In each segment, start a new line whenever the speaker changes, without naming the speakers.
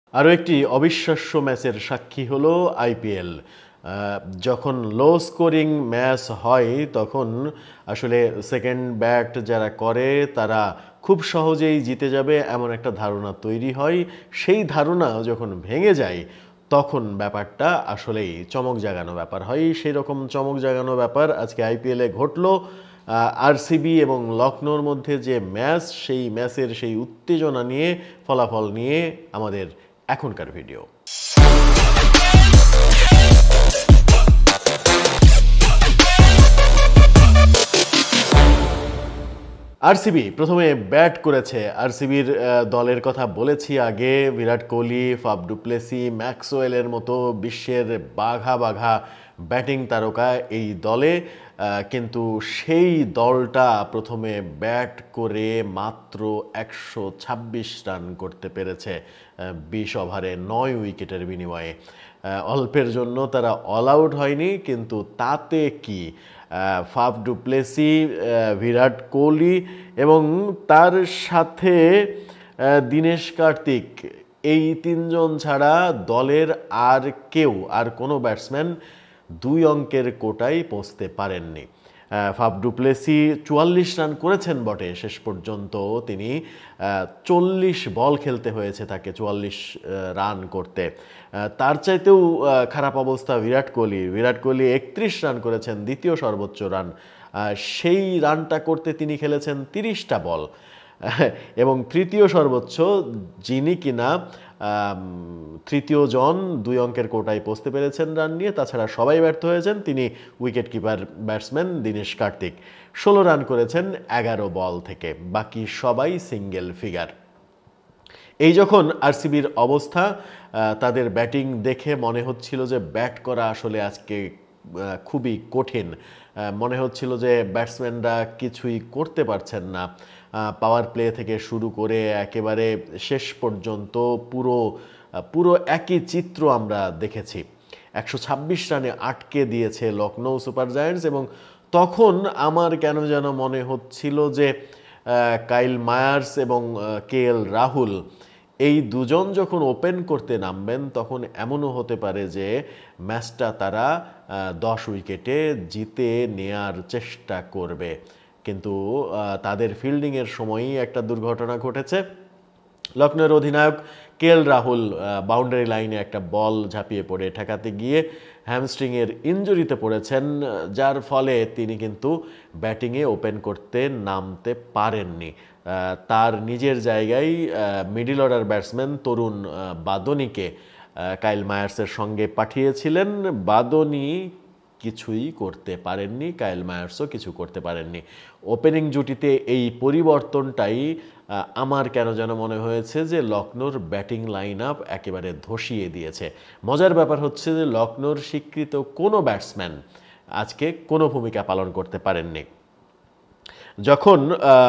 আরও একটি অবিশ্বাস্য ম্যাচের সাক্ষী হলো আইপিএল। যখন লো স্কোরিং ম্যাচ হয় তখন আসলে সেকেন্ড ব্যাট যারা করে তারা খুব সহজেই জিতে যাবে এমন একটা ধারণা তৈরি হয়। সেই ধারণা যখন ভেঙে যায় তখন ব্যাপারটা আসলেই চমক জাগানো ব্যাপার হয়। সেই রকম চমক জাগানো ব্যাপার আজকে আইপিএলে ঘটলো। আরসিবি এবং লখনৌর মধ্যে যে ম্যাচ, সেই ম্যাচের সেই উত্তেজনা নিয়ে, ফলাফল নিয়ে আমাদের এখনকার ভিডিও। আরসিবি প্রথমে ব্যাট করেছে। আরসিবির দলের কথা বলেছি আগে, Virat Kohli, Faf du Plessis, ম্যাক্সওয়েলের মতো বিশ্বের বাঘা বাঘা ব্যাটিং তারকা এই দলে, কিন্তু সেই দলটা প্রথমে ব্যাট করে মাত্র 126 রান করতে পেরেছে 20 ওভারে 9 উইকেটের বিনিময়ে। অল্পের জন্য তারা অল আউট হয়নি, কিন্তু তাতে কি, Faf du Plessis, Virat Kohli এবং তার সাথে দীনেশ কার্তিক, এই তিনজন ছাড়া দলের আর কেউ, আর কোনো ব্যাটসম্যান 2 অঙ্কের কোটায় পৌঁছতে পারেননি। ফাফ ডু প্লেসি 44 রান করেছেন বটে, শেষ পর্যন্ত তিনি 40 বল খেলতে হয়েছে তাকে 44 রান করতে। তার চাইতেও খারাপ অবস্থা বিরাট কোহলি 31 রান করেছেন, দ্বিতীয় সর্বোচ্চ রান। সেই রানটা করতে তিনি খেলেছেন 30টা বল। এবং তৃতীয় সর্বোচ্চ, যিনি কিনা তৃতীয় জন 2 অঙ্কের কোটায় পৌঁছতে পেরেছেন রান নিয়ে, তাছাড়া সবাই ব্যর্থ হয়েছেন, তিনি wicket keeper batsman Dinesh Karthik. 16 run করেছেন 11 বল থেকে, বাকি সবাই সিঙ্গেল ফিগার। এই যখন আরসিবির অবস্থা, তাদের ব্যাটিং দেখে মনে হচ্ছিল যে ব্যাট করা আসলে আজকে খুবই কঠিন। মনে হচ্ছিল যে ব্যাটসম্যানরা কিছুই করতে পারছেন না। পাওয়ার প্লে থেকে শুরু করে একেবারে শেষ পর্যন্ত পুরো একই চিত্র আমরা দেখেছি। 126 রানে আটকে দিয়েছে লখনৌ সুপার জায়ান্টস, এবং তখন আমার কেন যেন মনে হচ্ছিল যে কাইল মায়ার্স এবং কেএল রাহুল, এই দুজন যখন ওপেন করতে নামবেন তখন এমনও হতে পারে যে ম্যাচটা তারা 10 উইকেটে জিতে নেয়ার চেষ্টা করবে। কিন্তু তাদের ফিল্ডিংয়ের সময়ই একটা দুর্ঘটনা ঘটেছে। লখনৌয়ের অধিনায়ক কেএল রাহুল বাউন্ডারি লাইনে একটা বল ঝাঁপিয়ে পড়ে ঠেকাতে গিয়ে হ্যামস্ট্রিংয়ের ইনজুরিতে পড়েছেন, যার ফলে তিনি কিন্তু ব্যাটিংয়ে ওপেন করতে নামতে পারেননি। তার নিজের জায়গায় মিডল অর্ডার ব্যাটসম্যান তরুণ বাদনিকে কাইল মায়ার্সের সঙ্গে পাঠিয়েছিলেন। বাদনি কিছুই করতে পারেননি, কাইল মায়ার্সও কিছু করতে পারেননি। ওপেনিং জুটিতে এই পরিবর্তনটাই আমার কেন যেন মনে হয়েছে যে লখনৌর ব্যাটিং লাইন আপ একেবারে ধসিয়ে দিয়েছে। মজার ব্যাপার হচ্ছে যে লখনৌর স্বীকৃত কোনো ব্যাটসম্যান আজকে কোনো ভূমিকা পালন করতে পারেননি। যখন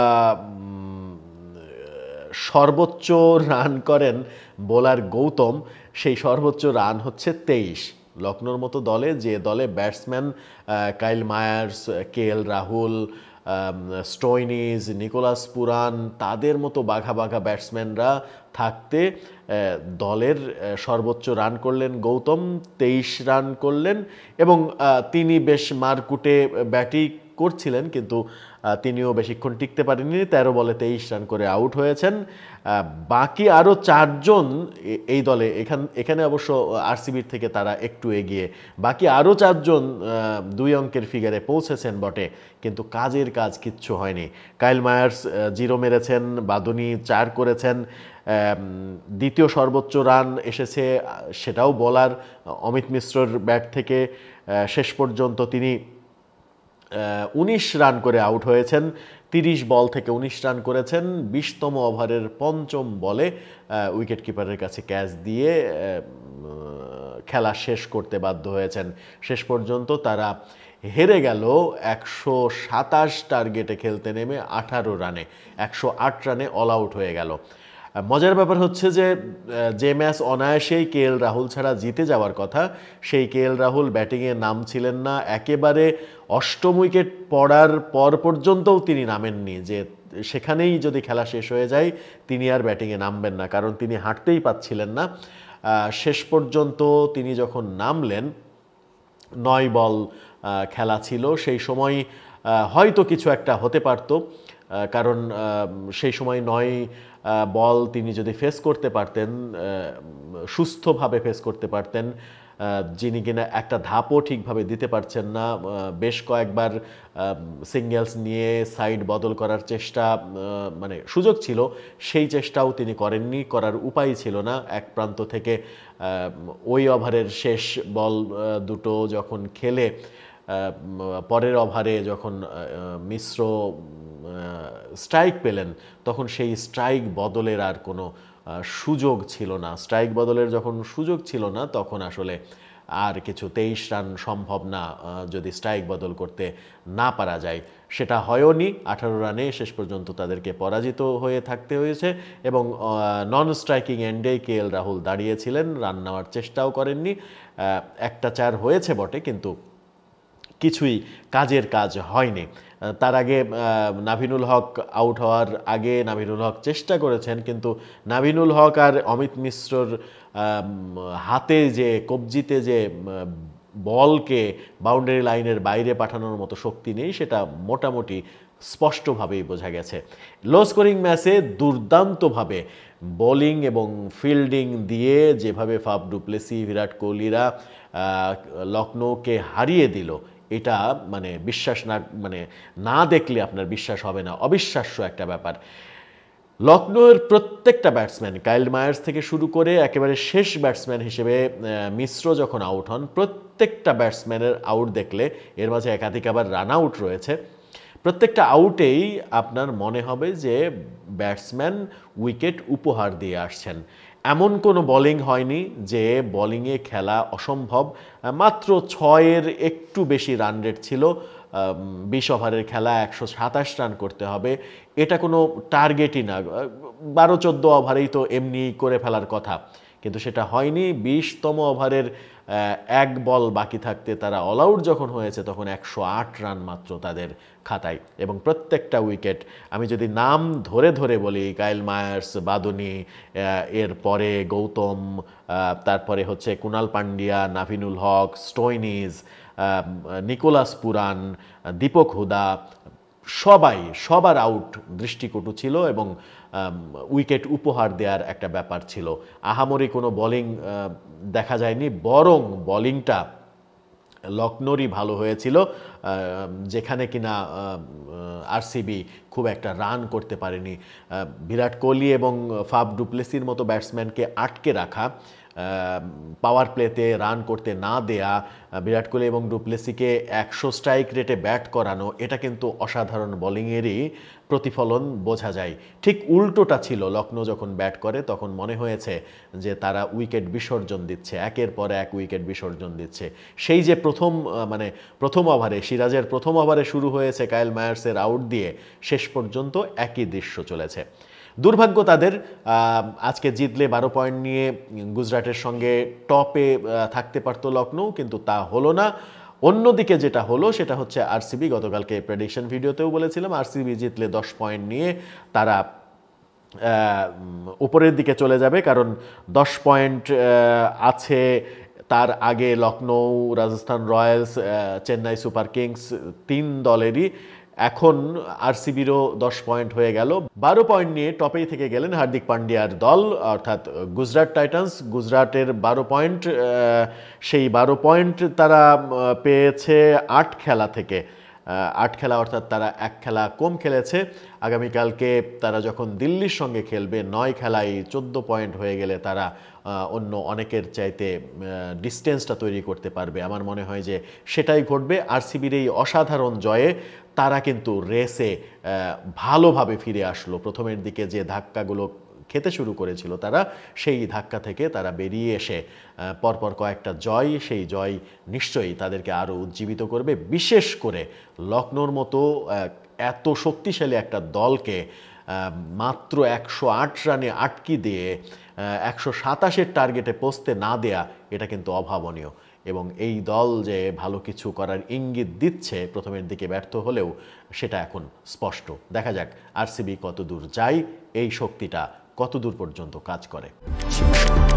সর্বোচ্চ রান করেন বোলার গৌতম, সেই সর্বোচ্চ রান হচ্ছে 23। লখনৌর মতো দলে, যে দলে batsman Kyle Mayers, KL Rahul, Stoinis, Nicholas Pooran, তাদের মতো বাঘা বাঘা ব্যাটসম্যানরা থাকতে দলের সর্বোচ্চ রান করলেন গৌতম, 23 রান করলেন। এবং তিনি বেশ মারকুটে ব্যাটিং করছিলেন, কিন্তু তিনিও বেশিক্ষণ টিকতে পারেননি, 13 বলে 23 রান করে আউট হয়েছেন। বাকি আরও 4 জন এই দলে, এখানে অবশ্য আরসিবির থেকে তারা একটু এগিয়ে, বাকি আরও 4 জন 2 অঙ্কের ফিগারে পৌঁছেছেন বটে, কিন্তু কাজের কাজ কিচ্ছু হয়নি। কাইল মায়ার্স 0 মেরেছেন, বাদনি 4 করেছেন। দ্বিতীয় সর্বোচ্চ রান এসেছে, সেটাও বোলার অমিত মিশ্রর ব্যাট থেকে। শেষ পর্যন্ত তিনি 19 রান করে আউট হয়েছেন, 30 বল থেকে 19 রান করেছেন। 20তম ওভারের 5ম বলে উইকেট কিপারের কাছে ক্যাচ দিয়ে খেলা শেষ করতে বাধ্য হয়েছেন। শেষ পর্যন্ত তারা হেরে গেল 127 টার্গেটে খেলতে নেমে 18 রানে, 108 রানে অল আউট হয়ে গেল। মজার ব্যাপার হচ্ছে যে ম্যাচ অনায়াসেই কেএল রাহুল ছাড়া জিতে যাওয়ার কথা, সেই কেএল রাহুল ব্যাটিংয়ে নামছিলেন না। একেবারে 8ম উইকেট পড়ার পর পর্যন্তও তিনি নামেননি, যে সেখানেই যদি খেলা শেষ হয়ে যায় তিনি আর ব্যাটিংয়ে নামবেন না, কারণ তিনি হাঁটতেই পাচ্ছিলেন না। শেষ পর্যন্ত তিনি যখন নামলেন, 9 বল খেলা ছিল, সেই সময় হয়তো কিছু একটা হতে পারত, কারণ সেই সময় 9 বল তিনি যদি ফেস করতে পারতেন, সুস্থভাবে ফেস করতে পারতেন, যিনি কিনা একটা ধাপও ঠিকভাবে দিতে পারছেন না, বেশ কয়েকবার সিঙ্গেলস নিয়ে সাইড বদল করার চেষ্টা, মানে সুযোগ ছিল, সেই চেষ্টাও তিনি করেননি, করার উপায় ছিল না। এক প্রান্ত থেকে ওই ওভারের শেষ বল দুটো যখন খেলে পরের ওভারে যখন মিশ্র স্ট্রাইক পেলেন, তখন সেই স্ট্রাইক বদলের আর কোনো সুযোগ ছিল না। স্ট্রাইক বদলের যখন সুযোগ ছিল না, তখন আসলে আর কিছু 23 রান সম্ভব না যদি স্ট্রাইক বদল করতে না পারা যায়। সেটা হয়ওনি। 18 রানে শেষ পর্যন্ত তাদেরকে পরাজিত হয়ে থাকতে হয়েছে এবং নন স্ট্রাইকিং এন্ডে KL রাহুল দাঁড়িয়েছিলেন, রান নেওয়ার চেষ্টাও করেননি। একটা 4 হয়েছে বটে, কিন্তু কিছুই কাজের কাজ হয়নি। তার আগে নাভিনুল হক আউট হওয়ার আগে নাভিনুল হক চেষ্টা করেছেন, কিন্তু নাভিনুল হক আর অমিত মিশ্রর হাতে যে কবজিতে যে বলকে বাউন্ডারি লাইনের বাইরে পাঠানোর মতো শক্তি নেই, সেটা মোটামুটি স্পষ্টভাবেই বোঝা গেছে। লো স্কোরিং ম্যাচে দুর্দান্তভাবে বোলিং এবং ফিল্ডিং দিয়ে যেভাবে ফাফ ডুপ্লেসি, বিরাট কোহলিরা লখনৌকে হারিয়ে দিল, এটা মানে বিশ্বাস না দেখলে আপনার বিশ্বাস হবে না। অবিশ্বাস্য একটা ব্যাপার। লখনৌয়ের প্রত্যেকটা ব্যাটসম্যান, কাইল মায়ার্স থেকে শুরু করে একেবারে শেষ ব্যাটসম্যান হিসেবে মিশ্র যখন আউট হন, প্রত্যেকটা ব্যাটসম্যানের আউট দেখলে, এর মাঝে একাধিক আবার রান আউট রয়েছে, প্রত্যেকটা আউটেই আপনার মনে হবে যে ব্যাটসম্যান উইকেট উপহার দিয়ে আসছেন। এমন কোনো বোলিং হয়নি যে বোলিংয়ে খেলা অসম্ভব। মাত্র 6-এর একটু বেশি রান রেট ছিল। 20 ওভারের খেলা, 127 রান করতে হবে, এটা কোনো টার্গেটই না। 12-14 ওভারেই তো এমনি করে ফেলার কথা, কিন্তু সেটা হয়নি। 20তম ওভারের 1 বল বাকি থাকতে তারা অল আউট যখন হয়েছে, তখন 108 রান মাত্র তাদের খাতায়, এবং প্রত্যেকটা উইকেট, আমি যদি নাম ধরে ধরে বলি, কাইল মায়ার্স, বাদনি, এরপরে গৌতম, তারপরে হচ্ছে Krunal Pandya, Naveen-ul Haq, Stoinis, Nicholas Pooran, Deepak হুদা, সবার আউট দৃষ্টিকটু ছিল এবং উইকেট উপহার দেওয়ার একটা ব্যাপার ছিল। আহামরি কোনো বোলিং দেখা যায়নি, বরং বোলিংটা লখনৌরই ভালো হয়েছিল, যেখানে কিনা আরসিবি খুব একটা রান করতে পারেনি। বিরাট কোহলি এবং ফাফ ডুপ্লেসির মতো ব্যাটসম্যানকে আটকে রাখা, পাওয়ার প্লেতে রান করতে না দেয়া, বিরাট কোহলি এবং ডুপ্লেসিকে 100 স্ট্রাইক রেটে ব্যাট করানো, এটা কিন্তু অসাধারণ বোলিংয়েরই প্রতিফলন বোঝা যায়। ঠিক উল্টোটা ছিল, লখনৌ যখন ব্যাট করে তখন মনে হয়েছে যে তারা উইকেট বিসর্জন দিচ্ছে, একের পর এক উইকেট বিসর্জন দিচ্ছে। সেই যে প্রথম ওভারে, সিরাজের প্রথম ওভারে শুরু হয়েছে কাইল মায়ার্সের আউট দিয়ে, শেষ পর্যন্ত একই দৃশ্য চলেছে। দুর্ভাগ্য তাদের, আজকে জিতলে 12 পয়েন্ট নিয়ে গুজরাটের সঙ্গে টপে থাকতে পারত লখনৌ, কিন্তু তা হলো না। অন্যদিকে যেটা হলো সেটা হচ্ছে আরসিবি, গতকালকে প্রেডিকশন ভিডিওতেও বলেছিলাম, আরসিবি জিতলে 10 পয়েন্ট নিয়ে তারা উপরের দিকে চলে যাবে, কারণ 10 পয়েন্ট আছে। তার আগে Lucknow, Rajasthan Royals, Chennai Super Kings, 3 দলেরই। এখন আরসিবিরও 10 পয়েন্ট হয়ে গেল। 12 পয়েন্ট নিয়ে টপেই থেকে গেলেন হার্দিক পান্ডিয়ার দল, অর্থাৎ গুজরাট টাইটান্স। গুজরাটের 12 পয়েন্ট, সেই 12 পয়েন্ট তারা পেয়েছে 8 খেলা থেকে। 8 খেলা, অর্থাৎ তারা 1 খেলা কম খেলেছে। আগামীকালকে তারা যখন দিল্লির সঙ্গে খেলবে, 9 খেলায় 14 পয়েন্ট হয়ে গেলে তারা অন্য অনেকের চাইতে ডিস্টেন্সটা তৈরি করতে পারবে। আমার মনে হয় যে সেটাই ঘটবে। আরসিবির এই অসাধারণ জয়ে তারা কিন্তু রেসে ভালোভাবে ফিরে আসলো। প্রথমের দিকে যে ধাক্কাগুলো খেতে শুরু করেছিল তারা, সেই ধাক্কা থেকে তারা বেরিয়ে এসে পরপর কয়েকটা জয়, সেই জয় নিশ্চয়ই তাদেরকে আরও উজ্জীবিত করবে। বিশেষ করে লখনৌর মতো এত শক্তিশালী একটা দলকে মাত্র 108 রানে আটকে দিয়ে 127-এর টার্গেটে পৌঁছতে না দেয়া, এটা কিন্তু অভাবনীয়। এবং এই দল যে ভালো কিছু করার ইঙ্গিত দিচ্ছে প্রথমের দিকে ব্যর্থ হলেও সেটা এখন স্পষ্ট। দেখা যাক আরসিবি কতদূর যায়, এই শক্তিটা কতদূর পর্যন্ত কাজ করে।